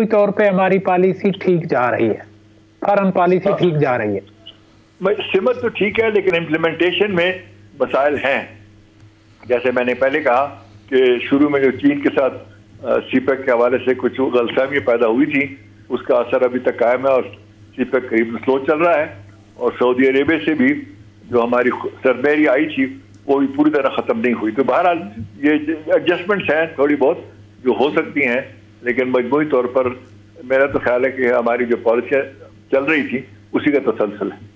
मजमूई तौर पे हमारी पॉलिसी ठीक जा रही है, फॉरेन पॉलिसी ठीक जा रही है। सिमत तो ठीक है, लेकिन इम्प्लीमेंटेशन में मसाइल हैं। जैसे मैंने पहले कहा कि शुरू में जो चीन के साथ सीपेक के हवाले से कुछ गलतफहमियां पैदा हुई थी, उसका असर अभी तक कायम है और सीपेक करीब स्लो चल रहा है। और सऊदी अरेबिया से भी जो हमारी सरबेरी आई थी वो भी पूरी तरह ख़त्म नहीं हुई। तो बहरहाल ये एडजस्टमेंट्स हैं थोड़ी बहुत जो हो सकती हैं, लेकिन मजमूई तौर पर मेरा तो ख्याल है कि हमारी जो पॉलिसियाँ चल रही थी उसी का तसलसल है।